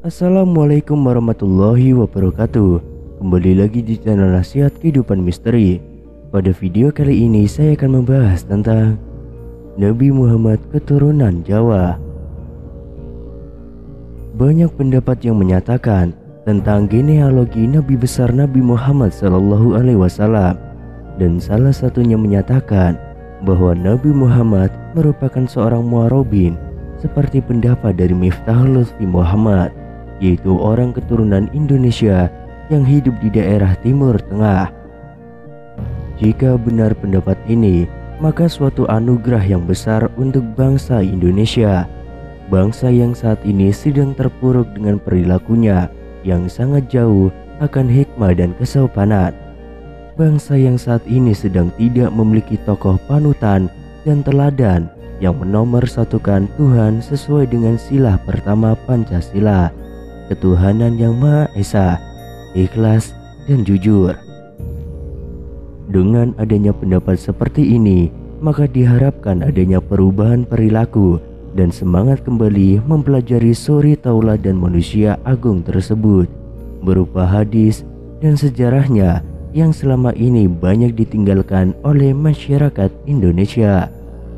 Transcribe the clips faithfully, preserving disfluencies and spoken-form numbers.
Assalamualaikum warahmatullahi wabarakatuh. Kembali lagi di channel Nasihat Kehidupan Misteri. Pada video kali ini saya akan membahas tentang Nabi Muhammad keturunan Jawa. Banyak pendapat yang menyatakan tentang genealogi Nabi besar Nabi Muhammad Shallallahu Alaihi Wasallam, dan salah satunya menyatakan bahwa Nabi Muhammad merupakan seorang muarobin, seperti pendapat dari Miftahul Lutfi Muhammad, yaitu orang keturunan Indonesia yang hidup di daerah Timur Tengah. Jika benar pendapat ini, maka suatu anugerah yang besar untuk bangsa Indonesia, bangsa yang saat ini sedang terpuruk dengan perilakunya yang sangat jauh akan hikmah dan kesopanan. Bangsa yang saat ini sedang tidak memiliki tokoh panutan dan teladan yang menomorsatukan Tuhan sesuai dengan sila pertama Pancasila, ketuhanan yang Maha Esa, ikhlas, dan jujur. Dengan adanya pendapat seperti ini, maka diharapkan adanya perubahan perilaku dan semangat kembali mempelajari suri tauladan manusia agung tersebut berupa hadis dan sejarahnya yang selama ini banyak ditinggalkan oleh masyarakat Indonesia.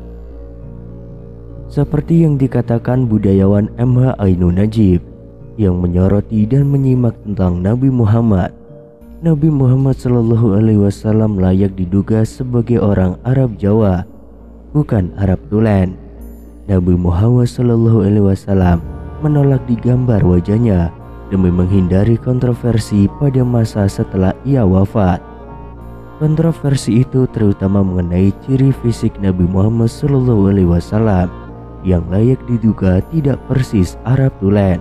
Seperti yang dikatakan budayawan M H Ainun Najib yang menyoroti dan menyimak tentang Nabi Muhammad. Nabi Muhammad Shallallahu Alaihi Wasallam layak diduga sebagai orang Arab Jawa, bukan Arab Tulen. Nabi Muhammad Shallallahu Alaihi Wasallam menolak digambar wajahnya demi menghindari kontroversi pada masa setelah ia wafat. Kontroversi itu terutama mengenai ciri fisik Nabi Muhammad Shallallahu Alaihi Wasallam yang layak diduga tidak persis Arab Tulen.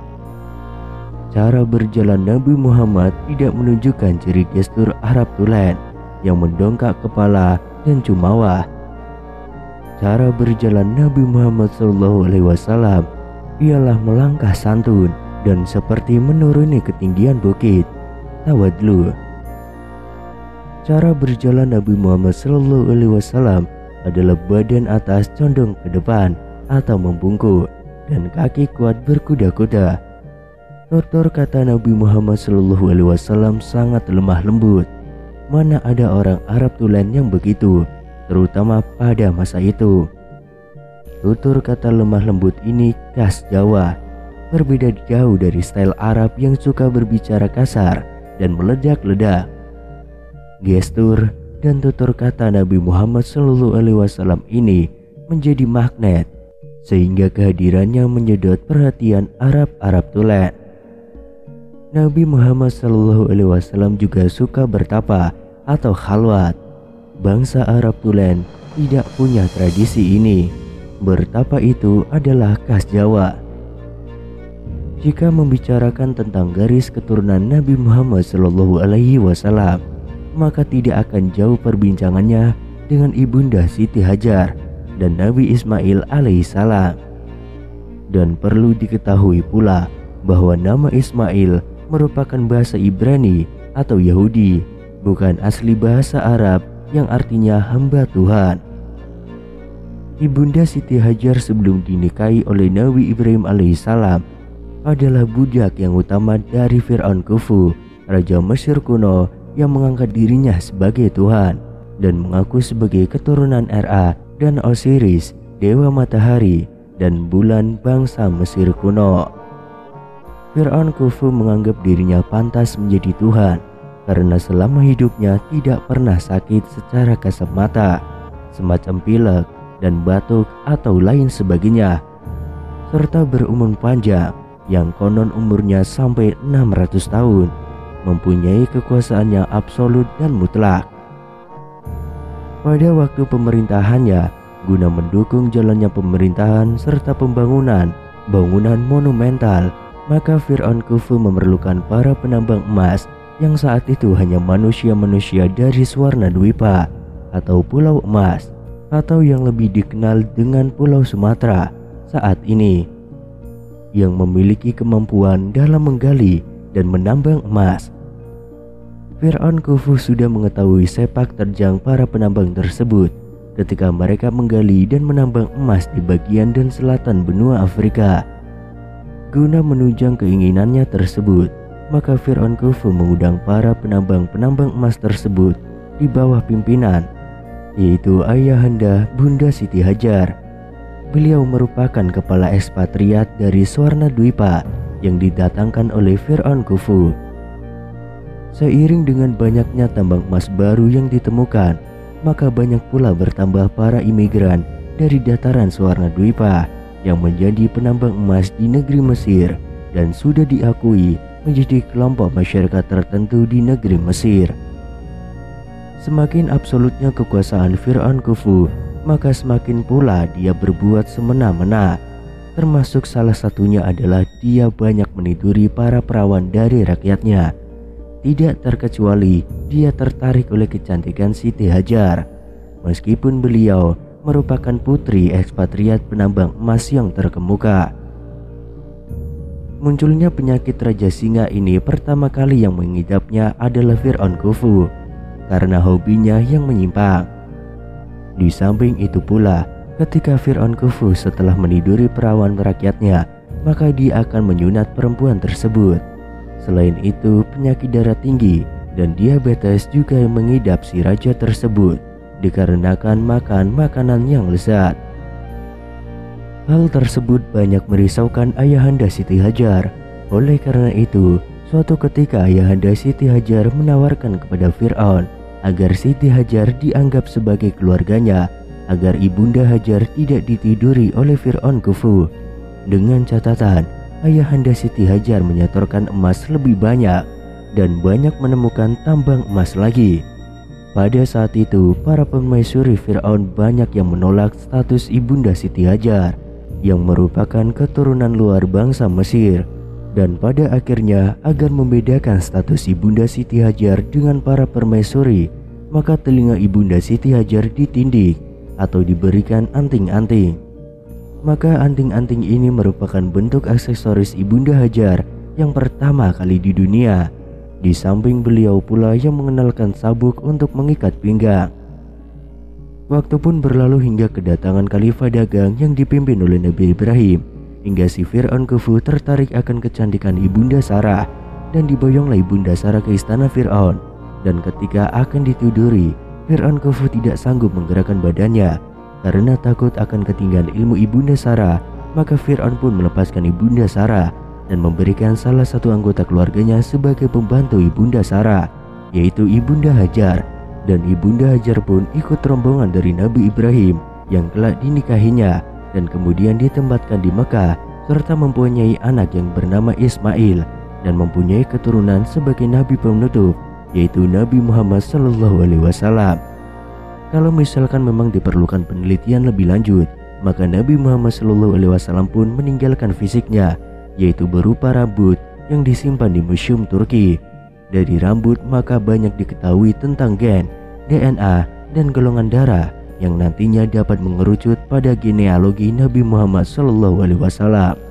Cara berjalan Nabi Muhammad tidak menunjukkan ciri gestur Arab Tulen yang mendongak kepala dan cumawah. Cara berjalan Nabi Muhammad shallallahu alaihi wasallam ialah melangkah santun dan seperti menuruni ketinggian bukit, tawadlu. Cara berjalan Nabi Muhammad shallallahu alaihi wasallam adalah badan atas condong ke depan atau membungkuk dan kaki kuat berkuda-kuda. Tutur kata Nabi Muhammad shallallahu alaihi wasallam sangat lemah lembut. Mana ada orang Arab Tulen yang begitu, terutama pada masa itu. Tutur kata lemah lembut ini khas Jawa, berbeda jauh dari style Arab yang suka berbicara kasar dan meledak-ledak. Gestur dan tutur kata Nabi Muhammad shallallahu alaihi wasallam ini menjadi magnet, sehingga kehadirannya menyedot perhatian Arab-Arab Tulen. Nabi Muhammad shallallahu alaihi wasallam juga suka bertapa atau khalwat. Bangsa Arab Tulen tidak punya tradisi ini. Bertapa itu adalah khas Jawa. Jika membicarakan tentang garis keturunan Nabi Muhammad shallallahu alaihi wasallam, maka tidak akan jauh perbincangannya dengan ibunda Siti Hajar dan Nabi Ismail alaihissalam. Dan perlu diketahui pula bahwa nama Ismail merupakan bahasa Ibrani atau Yahudi, bukan asli bahasa Arab yang artinya hamba Tuhan. Ibunda Siti Hajar sebelum dinikahi oleh Nabi Ibrahim alaihissalam adalah budak yang utama dari Fir'aun Khufu, raja Mesir kuno yang mengangkat dirinya sebagai Tuhan dan mengaku sebagai keturunan Ra dan Osiris, dewa matahari dan bulan bangsa Mesir kuno. Fir'aun Khufu menganggap dirinya pantas menjadi Tuhan karena selama hidupnya tidak pernah sakit secara kasat mata, semacam pilek dan batuk atau lain sebagainya, serta berumur panjang yang konon umurnya sampai enam ratus tahun, mempunyai kekuasaan yang absolut dan mutlak. Pada waktu pemerintahannya, guna mendukung jalannya pemerintahan serta pembangunan bangunan monumental, maka Fir'aun Khufu memerlukan para penambang emas yang saat itu hanya manusia-manusia dari Suwarna Dwipa atau Pulau Emas, atau yang lebih dikenal dengan Pulau Sumatera saat ini, yang memiliki kemampuan dalam menggali dan menambang emas. Fir'aun Khufu sudah mengetahui sepak terjang para penambang tersebut ketika mereka menggali dan menambang emas di bagian dan selatan benua Afrika. Guna menunjang keinginannya tersebut, maka Fir'aun Khufu mengundang para penambang-penambang emas tersebut di bawah pimpinan, yaitu ayahanda Bunda Siti Hajar. Beliau merupakan kepala ekspatriat dari Swarnadwipa yang didatangkan oleh Fir'aun Khufu. Seiring dengan banyaknya tambang emas baru yang ditemukan, maka banyak pula bertambah para imigran dari dataran Swarnadwipa yang menjadi penambang emas di negeri Mesir dan sudah diakui menjadi kelompok masyarakat tertentu di negeri Mesir. Semakin absolutnya kekuasaan Fir'aun Khufu, maka semakin pula dia berbuat semena-mena. Termasuk salah satunya adalah dia banyak meniduri para perawan dari rakyatnya. Tidak terkecuali dia tertarik oleh kecantikan Siti Hajar, meskipun beliau merupakan putri ekspatriat penambang emas yang terkemuka. Munculnya penyakit Raja Singa ini pertama kali yang mengidapnya adalah Fir'aun Khufu karena hobinya yang menyimpang. Di samping itu pula, ketika Fir'aun Khufu setelah meniduri perawan rakyatnya, maka dia akan menyunat perempuan tersebut. Selain itu, penyakit darah tinggi dan diabetes juga yang mengidap si raja tersebut dikarenakan makan makanan yang lezat. Hal tersebut banyak merisaukan ayahanda Siti Hajar. Oleh karena itu, suatu ketika ayahanda Siti Hajar menawarkan kepada Fir'aun agar Siti Hajar dianggap sebagai keluarganya, agar ibunda Hajar tidak ditiduri oleh Fir'aun Khufu. Dengan catatan, ayahanda Siti Hajar menyetorkan emas lebih banyak dan banyak menemukan tambang emas lagi. Pada saat itu, para permaisuri Fir'aun banyak yang menolak status ibunda Siti Hajar yang merupakan keturunan luar bangsa Mesir, dan pada akhirnya agar membedakan status ibunda Siti Hajar dengan para permaisuri, maka telinga ibunda Siti Hajar ditindik atau diberikan anting-anting. Maka anting-anting ini merupakan bentuk aksesoris ibunda Hajar yang pertama kali di dunia. Di samping beliau pula yang mengenalkan sabuk untuk mengikat pinggang. Waktu pun berlalu hingga kedatangan khalifah dagang yang dipimpin oleh Nabi Ibrahim, hingga si Fir'aun Khufu tertarik akan kecantikan ibunda Sarah dan diboyonglah ibunda Sarah ke istana Fir'aun. Dan ketika akan ditiduri, Fir'aun Khufu tidak sanggup menggerakkan badannya karena takut akan ketinggalan ilmu ibunda Sarah. Maka Fir'aun pun melepaskan ibunda Sarah dan memberikan salah satu anggota keluarganya sebagai pembantu ibunda Sarah, yaitu ibunda Hajar. Dan ibunda Hajar pun ikut rombongan dari Nabi Ibrahim yang kelak dinikahinya dan kemudian ditempatkan di Mekah, serta mempunyai anak yang bernama Ismail dan mempunyai keturunan sebagai nabi penutup, yaitu Nabi Muhammad Shallallahu Alaihi Wasallam. Kalau misalkan memang diperlukan penelitian lebih lanjut, maka Nabi Muhammad Shallallahu Alaihi Wasallam pun meninggalkan fisiknya, yaitu berupa rambut yang disimpan di museum Turki. Dari rambut maka banyak diketahui tentang gen, D N A, dan golongan darah yang nantinya dapat mengerucut pada genealogi Nabi Muhammad Shallallahu Alaihi Wasallam.